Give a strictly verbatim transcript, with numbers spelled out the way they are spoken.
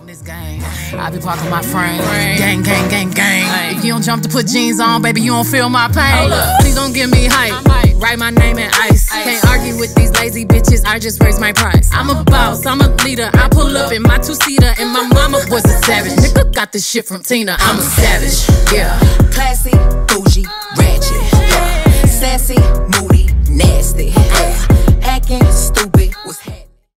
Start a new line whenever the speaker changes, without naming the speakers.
this game. I be parking my frame. Gang, gang, gang, gang. If you don't jump to put jeans on, baby, you don't feel my pain. Please don't give me hype. Write my name in ice. Can't argue with these lazy bitches, I just raise my price. I'm a boss, I'm a leader. I pull up in my two-seater, and my mama was a savage. Nigga got this shit from Tina, I'm a savage. Yeah.
Classy,